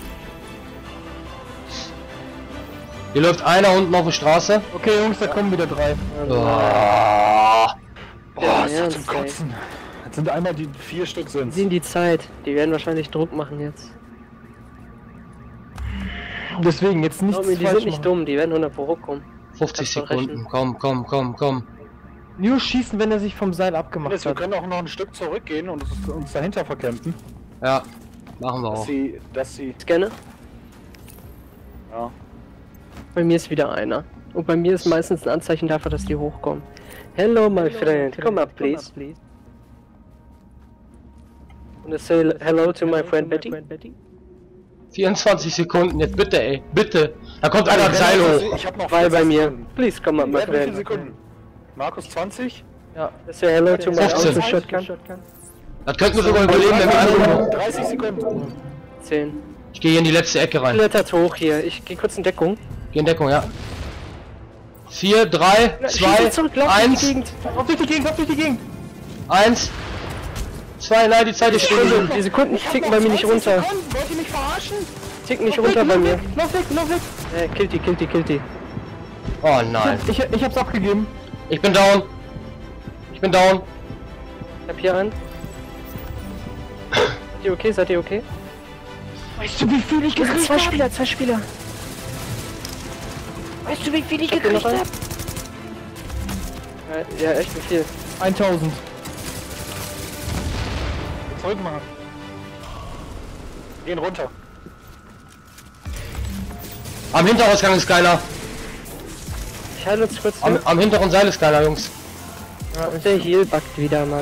Hier läuft einer unten auf der Straße. Okay, Jungs, da kommen wieder 3. Oh. Ja, Boah, ist das ernst, zum ey. Kotzen. Jetzt sind einmal die 4 Stück sind. Sehen die Zeit. Die werden wahrscheinlich Druck machen jetzt. Deswegen jetzt nichts Glaub mir, die falsch sind nicht machen. dumm, die werden 100 Pro kommen. 50 Kannst du Sekunden. Komm. Nur schießen, wenn er sich vom Seil abgemacht Wir hat. können auch noch ein Stück zurückgehen und uns dahinter verkämpfen. Ja, machen wir Dass auch. sie, Scanne. ja. Bei mir ist wieder einer. Und bei mir ist meistens ein Anzeichen dafür, dass die hochkommen. Hello, my friend. Come up, please. Und say hello to my friend Betty. 24 Sekunden, jetzt bitte, ey. Bitte. Da kommt einer das Seil hoch. Ich hab noch Weil bei 40 mir. Sekunden. Please come up, my Wie viele friend. Sekunden? Markus 20? Ja. Say hello to my 15. auto shotgun. Das könnten wir sogar überleben, wenn wir alle... 30 Sekunden. 10. Ich gehe hier in die letzte Ecke rein. Klettert hoch hier. Ich gehe kurz in Deckung. Geh in Deckung, ja. 4, 3, 2, zurück, lauf in die 1, Gegend. Auf durch die Gegend, auf durch die Gegend! 1, 2, nein, die Zeit ist stehen. Die Sekunden ticken bei mir nicht runter. Wollt ihr mich verarschen? Ticken nicht runter bei mir. Lauf weg! Kill die. Oh nein. Ich hab's abgegeben. Ich bin down. Ich hab hier einen. Seid ihr okay? Weißt du, wie viel ich gekriegt hab? Zwei Spieler. Weißt du, wie viel ich Habt ihr noch gekriegt einen? hab? Ja, echt viel. 1000. Zurück machen. Gehen runter. Am Hinterausgang ist geiler. Ich halte uns kurz Am, hin. am hinteren Seil ist geiler, Jungs. Ja, und der Heal backt wieder, Mann.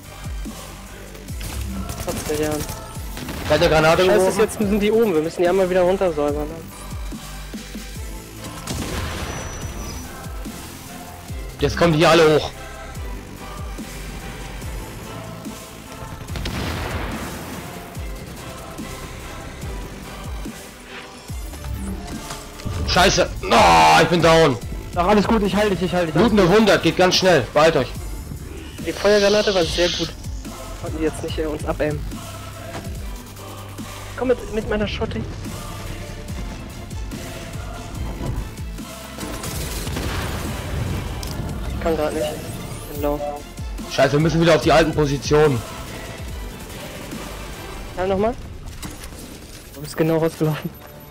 Trotzdem, ja. Bei der Granate Scheiße, geworfen. jetzt müssen die oben. Wir müssen die einmal wieder runtersäubern. Ne? Jetzt kommen die hier alle hoch. Scheiße. Oh, ich bin down. Ach, alles gut, ich halte dich. Blutende 100, geht ganz schnell. Beeilt euch. Die Feuergranate war sehr gut. Konnten die jetzt nicht uns abaimen. Komm mit meiner Schotte. Ich kann gerade nicht. Genau. Scheiße, wir müssen wieder auf die alten Positionen. Ja, nochmal. Du bist genau rausgelaufen.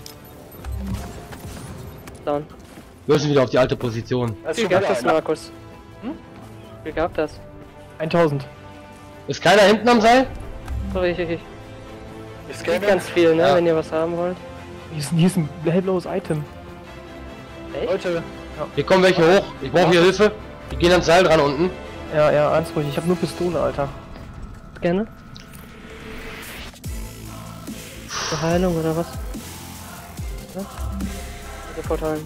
Down. Wir müssen wieder auf die alte Position. Das Wie ist gab schon das, wieder einer. Markus? Wie gab das? 1000. Ist keiner hinten am Seil? Sorry, ich Ich krieg ganz viel, ne, Ja. wenn ihr was haben wollt. Hier ist ein hellblaues Item. Echt? Leute, Hier kommen welche hoch. Ich brauche hier Hilfe. Die gehen ans Seil dran unten. Ja, alles ruhig. Ich habe nur Pistole, Alter. Gerne. Zur Heilung oder was? Ja? Sofort heilen.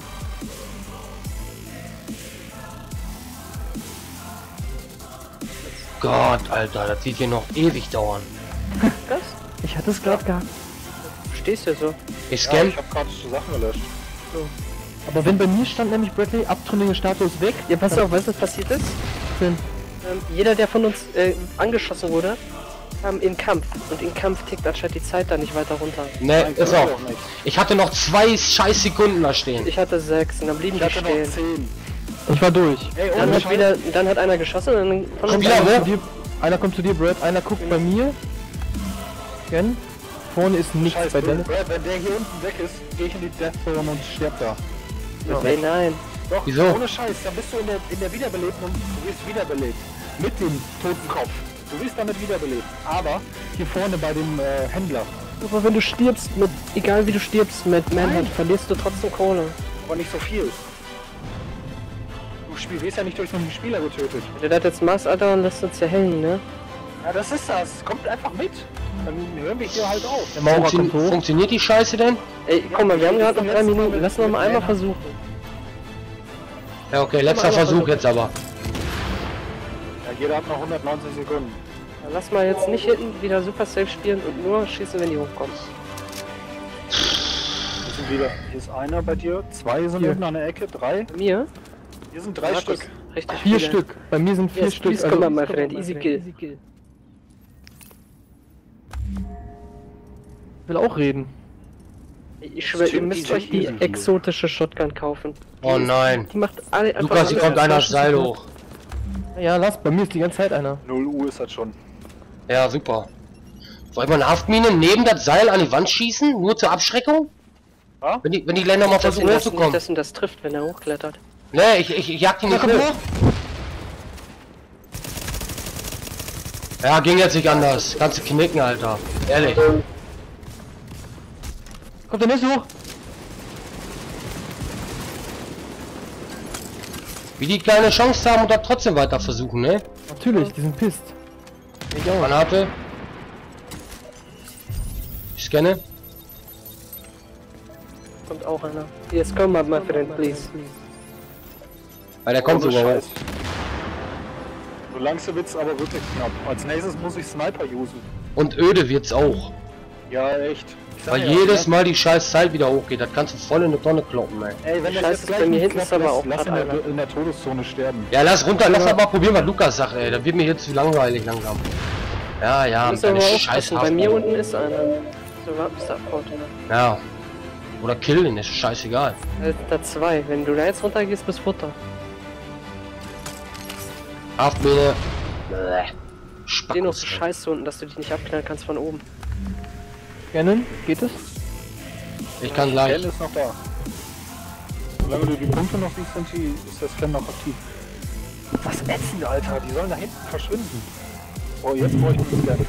Gott, Alter, das wird hier noch ewig dauern. Was? Ich hatte es gerade gehabt. Du stehst ja so. Ich ja, scan. ich hab gerade so Sachen gelöscht. Aber wenn bei mir stand nämlich Bradley, abtrünnige Status weg. Ja, pass auf, weißt du, was passiert ist? Denn Jeder, der von uns angeschossen wurde, kam in Kampf. Und in Kampf tickt anstatt die Zeit da nicht weiter runter. Ne, Nein, ist kann auch. ich auch nicht. Ich hatte noch 2 scheiß Sekunden da stehen. Ich hatte 6 und dann blieben Ich die hatte noch stehen. 10. ich war durch. Ey, Dann ohne hat, dann hat einer geschossen und dann von uns Spieler, Einer wo? kommt zu dir, einer kommt zu dir, Brad. Einer guckt bei mir. Scan. Vorne ist nichts Scheiß, bei Dennis. Brad, wenn der hier unten weg ist, gehe ich in die Death Zone und sterb da. Ey, nein. Doch, Wieso? ohne Scheiß, dann bist du in der Wiederbelebten und du wirst wiederbelebt. Mit dem toten Kopf. Du wirst damit wiederbelebt. Aber hier vorne bei dem Händler. Aber wenn du stirbst, egal wie du stirbst, mit Manhunt, verlierst du trotzdem Kohle. Aber nicht so viel. Du wirst ja nicht durch so einen Spieler getötet. Der hat jetzt Max, Alter, und lässt uns ja hängen, ne? Ja, das ist das. Kommt einfach mit. Dann hören wir hier halt auf. Der Maurer kommt hoch. Funktioniert die Scheiße denn? Ey, guck mal, wir haben gerade noch 3 Minuten. Lass noch mal einmal versuchen. Ja, okay, letzter Versuch jetzt aber. Ja, jeder hat noch 190 Sekunden. Dann lass mal jetzt nicht hinten wieder super safe spielen und nur schießen, wenn die hochkommen. Hier sind wieder. Hier ist einer bei dir. 2 sind Hier. unten an der Ecke. 3. Bei mir? Hier sind 3 Stück. Richtig 4 viele. Stück. Bei mir sind 4 Yes, Stück. please come on, my friend. Easy kill. Ich will auch reden. Ich schwöre, ihr müsst euch die exotische Shotgun kaufen. Oh nein. Die macht alle einfach Lukas, hier alles kommt einer als das Seil hoch. Ja, lass. Bei mir ist die ganze Zeit einer. 0 Uhr ist das schon. Ja, super. Soll ich mal eine Haftmine neben das Seil an die Wand schießen? Nur zur Abschreckung? Ja? Wenn die gleich nochmal dass ihn versuchen das, nicht, hochzukommen. dass ihn das trifft, wenn er hochklettert. Ne, ich jag ihn nicht hoch. Ja, ging jetzt nicht anders. Kannst du knicken, Alter. Ehrlich. Kommt der nächste hoch? Wie die kleine Chance haben und da trotzdem weiter versuchen, ne? Natürlich, die sind pisst. Ich auch. Granate. Ich scanne. Kommt auch einer. Yes, come up, my friend, please. Weil der kommt Ohne sogar hoch. Scheiß. So langsam wird's aber wirklich knapp. Als nächstes muss ich Sniper usen. Und öde wird's auch. Ja, echt. Ich sag Weil ja, jedes ne? Mal die scheiß Zeit wieder hochgeht. Das kannst du voll in eine Tonne kloppen, ey. Ey, wenn das Scheiße, jetzt gleich bei mir nicht hinten klappt, ist aber auch lass grad einer. in der Todeszone sterben. Ja, lass runter, lass aber probieren, was Lukas sagt, ey. Das wird mir hier zu langweilig langsam. Ja, ja, Müssen wir deine aber scheiß aufpassen. Bei mir Haftmine. unten ist einer. So, warten bis der abhaut. Ja. Oder kill ihn, ist scheißegal. Da 2. Wenn du da jetzt runtergehst, bist Futter. Haftmine. Stehen noch so Spackos, ey. scheiße unten, dass du dich nicht abknallen kannst von oben. Scannen? Geht es? Ich kann Scan gleich. ist noch da. Solange du die Punkte noch siehst, ist der Scan noch aktiv. Was ätzend, Alter. Die sollen da hinten verschwinden. Oh, jetzt brauche ich einen Scan.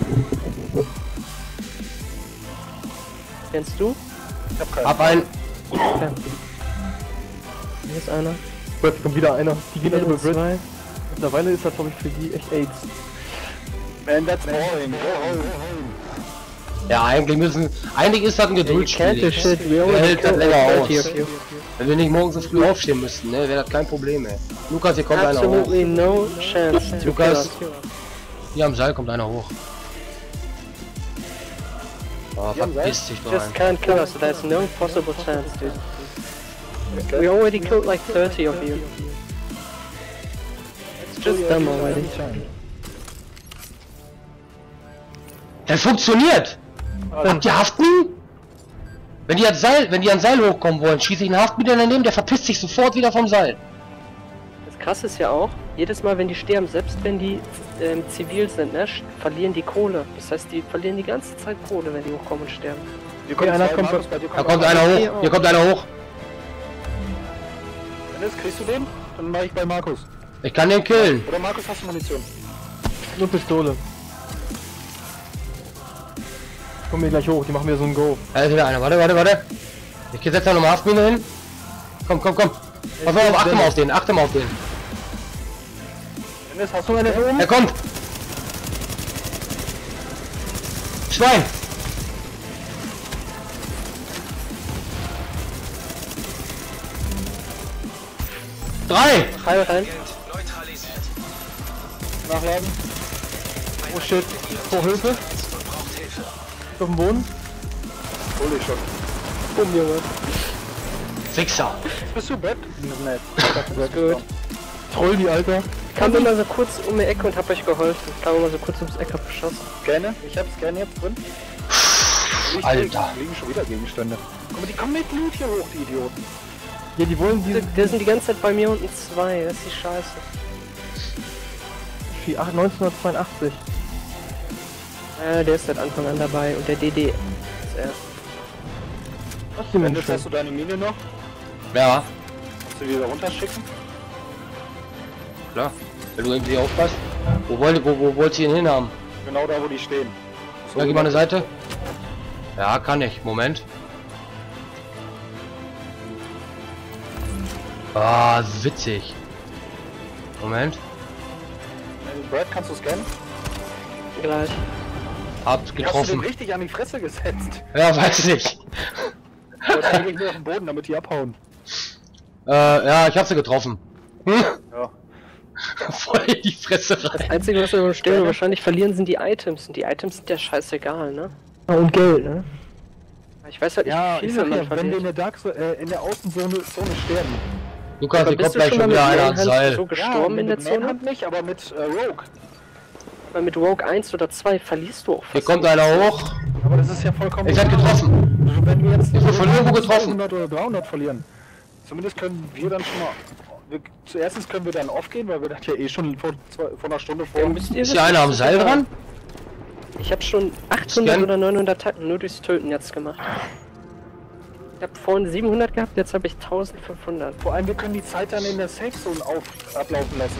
Kennst du? Ich hab keinen. Hab einen. Ja. Hier ist einer. Brad, kommt wieder einer. Die gehen alle Hier über sind Brad. 2. Mittlerweile ist das, glaube ich, für die echt AIDS. Man, that's boring. Go home. Ja, eigentlich ist das ein Geduldsspiel. Can't shit, we Wer already hält das killed länger like aus? 30 of you. Wenn wir nicht morgen so früh aufstehen müssten, ne, wäre das kein Problem, ey. Lukas, hier kommt einer hoch. Absolutely no chance to kill Lukas. us. Hier am Seil kommt einer hoch. Oh, Hier am Seil? verpiss dich doch Just ein. can't kill us, there's no possible chance, dude. We already killed like 30 of you. It's just dumb already. Das funktioniert! Habt ihr Haften? Wenn die an Seil hochkommen wollen, schieße ich einen Haftmieter daneben, der verpisst sich sofort wieder vom Seil. Das krasse ist ja auch, jedes Mal wenn die sterben, selbst wenn die zivil sind, ne, verlieren die Kohle. Das heißt, die verlieren die ganze Zeit Kohle, wenn die hochkommen und sterben. Hier kommt einer zwei, kommt- Markus, bei dir Da kommt einer hoch, hier kommt einer hoch. Dennis, kriegst du den? Dann mach ich bei Markus. Ich kann den killen. Oder Markus, hast du Munition? Nur Pistole. Kommen wir gleich hoch, die machen wieder so ein Go. Da ist wieder einer. Warte. Ich setze da nochmal Haftmine hin. Komm. Pass auf, achte mal auf den. Dennis, hast du eine da oben? Er kommt! Schwein! Drei! Rein. Nachladen. Oh shit. Oh, Hilfe. Auf dem Boden. Hol dich schon. Bumm, Junge. Sechser! Bist du Bett? Nett. Gut. Troll die, Alter. Kam immer so kurz um die Ecke und hab euch geholfen. Kam immer so kurz ums Eck, hab geschossen. Scanne. Ich hab Scanne jetzt drin. Alter! Liegen schon wieder Gegenstände. Guck mal, die kommen mit Loot hier hoch, die Idioten. Ja, die wollen diese... Der sind die ganze Zeit bei mir unten 2, das ist die Scheiße. 1982. Der ist seit Anfang an dabei und der DD ist er. Was ist die Dennis, Menschen? hast du deine Mine noch? Ja, Kannst du die da runterschicken? klar. Wenn du irgendwie aufpasst. Wo wollt ihr ihn hinhaben? Genau da, wo die stehen. Ja, gib mal eine Seite. Ja, kann ich. Moment. Ah, witzig. Moment. Brad, kannst du scannen? Gleich. Hab Hast du getroffen. den richtig an die Fresse gesetzt? Ja, weiß nicht. Jetzt liege ich nur auf dem Boden, damit die abhauen. Ja, ich hab sie getroffen. Hm? Ja. Voll in die Fresse rein. Das Einzige, was wir stehen und wahrscheinlich verlieren, sind die Items. Und die Items sind ja scheißegal, ne? Ja, und Geld, ne? Ich weiß halt nicht, Ja, wie ich viel sag man ja, wenn wir in verliert. der in der Außenzone sterben. Lukas, Aber hier kommt bist du gleich schon schon mal wieder mit einer ans Manhunt Seil. so gestorben in der mit Zone? Manhunt nicht, aber mit Rogue. Weil mit Rogue 1 oder 2 verlierst du auch Hier fast kommt nichts. einer hoch. Aber das ist ja vollkommen... Ich hab getroffen. Wenn wir jetzt Ich wurde von irgendwo getroffen. 200 oder 300 verlieren. Zumindest können wir dann schon mal... Zuerst können wir dann aufgehen, weil wir das ja eh schon vor einer Stunde vor... Ja, müsst ihr Ist wissen, hier einer am Seil dran? Ich habe schon 800 Scan. oder 900 Tacken nur durchs Töten jetzt gemacht. Ich habe vorhin 700 gehabt, jetzt habe ich 1500. Vor allem, wir können die Zeit dann in der Safe Zone ablaufen lassen.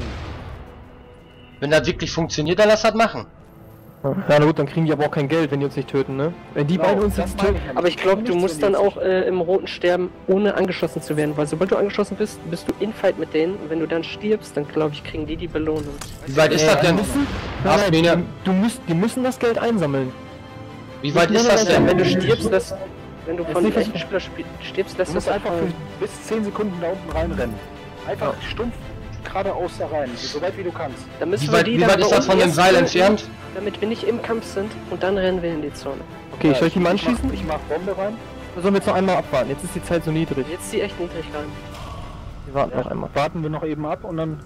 Wenn das wirklich funktioniert, dann lass das machen. Ja, na gut, dann kriegen die aber auch kein Geld, wenn die uns nicht töten, ne? Wenn die beiden uns das jetzt meine töten... ich Aber ich glaube, du Nichts, musst wenn dann die auch im Roten sterben, ohne angeschossen zu werden. Weil sobald du angeschossen bist, bist du in Fight mit denen. Und wenn du dann stirbst, dann glaube ich, kriegen die Belohnung. Wie weit ist das denn? Haftmine. Die müssen das Geld einsammeln. Wie weit ist das denn? Wenn du stirbst, wenn du von nicht, einem echten Spieler stirbst, Du lässt musst das einfach fallen. bis 10 Sekunden da unten reinrennen. Einfach stumpf geradeaus da rein, so weit wie du kannst. Dann müssen Wie wir weit, die wie dann weit bei ist das uns von dem erst Seil töten, entfernt? Damit wir nicht im Kampf sind und dann rennen wir in die Zone. Okay, soll ich die mal anschießen? Ich mach Bombe rein. Oder sollen wir jetzt noch einmal abwarten? Jetzt ist die Zeit so niedrig. Jetzt ist die echt niedrig rein. Wir warten noch einmal. Warten wir noch eben ab und dann...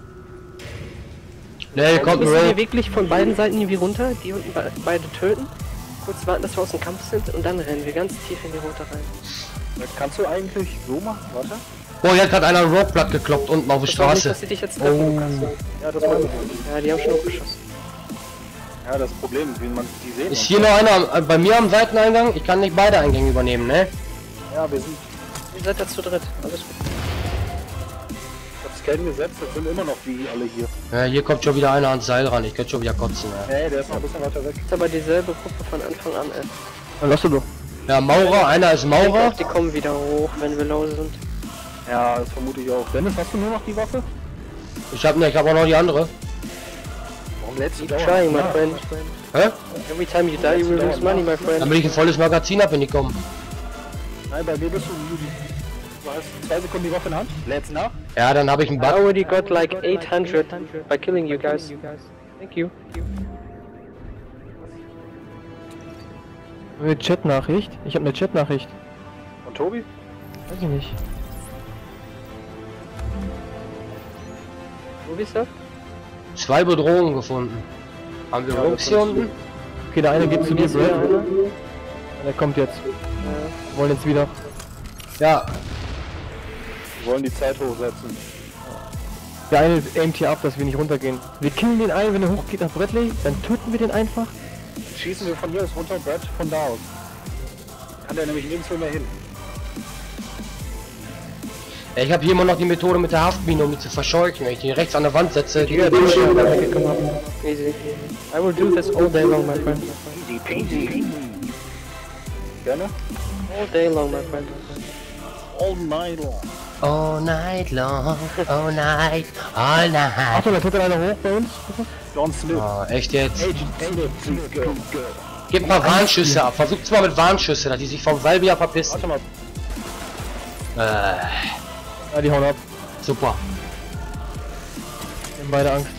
Ne, hier kommt ein Müssen wir Rogue. wirklich von beiden Seiten irgendwie runter, die unten beide töten, kurz warten, dass wir aus dem Kampf sind und dann rennen wir ganz tief in die Rote rein. Das kannst du eigentlich so machen, warte. Boah, hier hat gerade einer ein Rogue-Blatt gekloppt unten auf der Das war nicht, Straße. dass sie dich jetzt treffen, Lukas. Ja, das meine ich. Ja, die haben schon hochgeschossen. Ja, das Problem, wie man die sehen. Ist uns. hier noch einer bei mir am Seiteneingang? Ich kann nicht beide Eingänge übernehmen, ne? Ja, wir sind... Ihr seid da zu dritt, alles gut. Ich hab Scan gesetzt, das sind immer noch die alle hier. Ja, hier kommt schon wieder einer ans Seil ran. Ich könnte schon wieder kotzen, ja. Hey, der ist noch ein bisschen weiter weg. Das ist aber dieselbe Gruppe von Anfang an, ey. Dann lass du doch. Ja, Maurer, einer ist Ich denke Maurer. auch, die kommen wieder hoch, wenn wir low sind. Ja, das vermute ich auch. Dennis, hast du nur noch die Waffe? Ich hab auch noch die andere. Warum lädst du Keep trying, my friend. Hä? Every time you die, you will lose money, my friend. Damit ich ein volles Magazin hab, wenn die kommen. Nein, bei mir bist du hast 2 Sekunden die Waffe in der Hand. Lädst nach. Ja, dann habe ich einen I Bug. already got like 800 by killing you guys. Thank you. Eine Chat-Nachricht? Ich habe eine Chat-Nachricht. Und Tobi? Weiß ich nicht. Wo bist du? 2 Bedrohungen gefunden. Haben wir Ja, Rogues das hier ist unten? Okay, der eine geht zu dir, Ist wieder Brad. einer? Der kommt jetzt. Ja. Wir wollen jetzt wieder. Ja. Wir wollen die Zeit hochsetzen. Der eine aimt hier ab, dass wir nicht runtergehen. Wir killen den einen, wenn er hochgeht nach Bradley, dann töten wir den einfach. Schießen wir von hier aus runter, Brad von da aus. Kann der nämlich nirgendwo mehr hin. Ja, ich habe hier immer noch die Methode mit der Haftmine, um die zu verscheuchen. Wenn ich die rechts an der Wand setze, die You got this shit weggekommen. Easy. I will do this all day long, my friend. Easy peasy. Gerne. All day long, my friend. All night long. All night long, all night, all night. Achtung, da tritt einer hoch bei uns. John Smith. Oh, echt jetzt? Agent Smith, go. Gebt mal Warnschüsse ab. Versucht's mal mit Warnschüsse, dass die sich vom Wall wieder verpissen. Warte mal. Ja, die hauen ab. Super. Die haben beide Angst.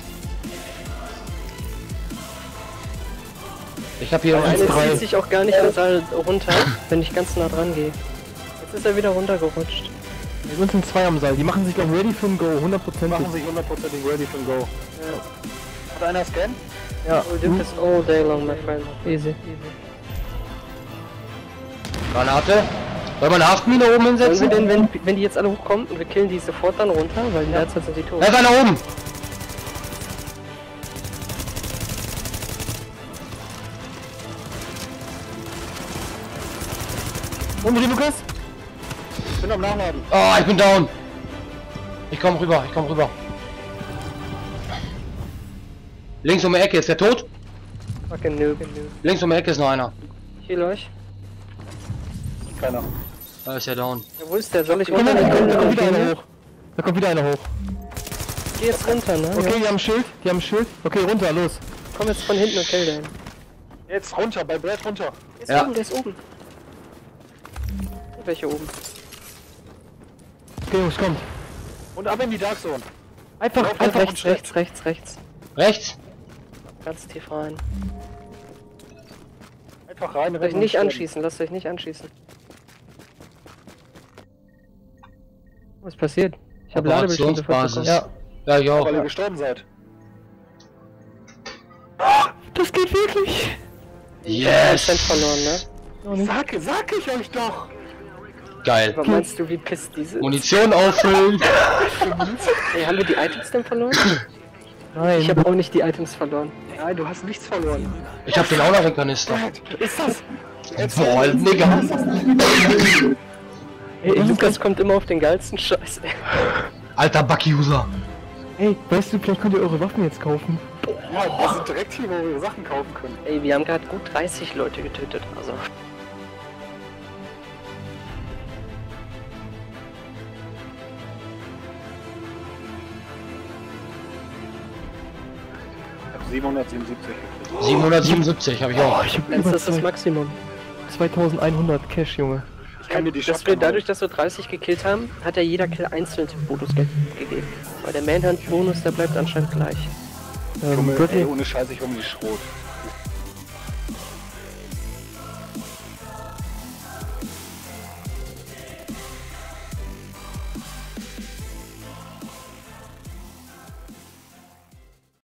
Ich hab hier Einer drei. zieht sich auch gar nicht den Seil runter, wenn ich ganz nah dran gehe. Jetzt ist er wieder runtergerutscht. Wir sind 2 am Seil. Die machen sich auch ready für ein Go. 100%. Machen sich 100%ig ready für ein Go. Ja. Hat einer Scan? Ja. We'll do this all day long, my friend. Easy. Granate. Soll man eine Haftmine oben Wollen wir hinsetzen? denn, wenn die jetzt alle hochkommen und wir killen die sofort dann runter, weil in der Zeit sind die tot. Da ist einer oben. Und wie Lukas? Ich bin am Nachladen. Oh, ich bin down. Ich komm rüber, ich komm rüber. Links um die Ecke, ist der tot? Fucking noob. Links um die Ecke ist noch einer. Ich heal euch. Keiner. Da ist er down. Ja, wo ist der? Soll ich Da kommt runter? wieder einer hoch. Da kommt wieder einer hoch. Geh jetzt runter, ne? Okay, Ja. die haben Schild. Die haben Schild. Okay, runter, los. Komm jetzt von hinten und kill den. Jetzt runter, bei Brad runter. Der ist Ja. oben, der ist oben. Welche oben? Okay, Jungs, kommt. Und ab in die Dark Zone. Einfach, Lauf einfach. rechts. Rechts. Rechts? Ganz tief rein. Einfach rein, Lasst euch nicht anschießen, lasst euch nicht anschießen. Was passiert? Ich habe Ladebildschirme Operationsbasis. Ja. Ja, ich auch. Weil ihr gestorben seid. Das geht wirklich. Yes! verloren, ne? Sag ich euch doch! Geil. Aber meinst du, wie pisst diese? Munition auffüllen. Ey, haben wir die Items denn verloren? Nein. Ich habe auch nicht die Items verloren. Nein, du hast nichts verloren. Ich hab den auch noch im Kanister. Ist das? Boah, Digga. Ey, Lukas kommt immer auf den geilsten Scheiß, ey. Alter Bug-User. Ey, weißt du, vielleicht könnt ihr eure Waffen jetzt kaufen. Ja, wir sind direkt hier, wo wir Sachen kaufen können. Ey, wir haben gerade gut 30 Leute getötet, also. Ich hab 777 gekriegt. 777 habe ich auch. Ich hab Das über ist das Maximum. 2100 Cash, Junge. Ich kann mir die Dass wir Shotgun dadurch, dass wir 30 gekillt haben, hat ja jeder Kill einzeln den Bonus gegeben. Weil der Manhunt-Bonus, der bleibt anscheinend gleich. Junge, ey, Bradley, ohne Scheiß, ich hol mir die Schrot.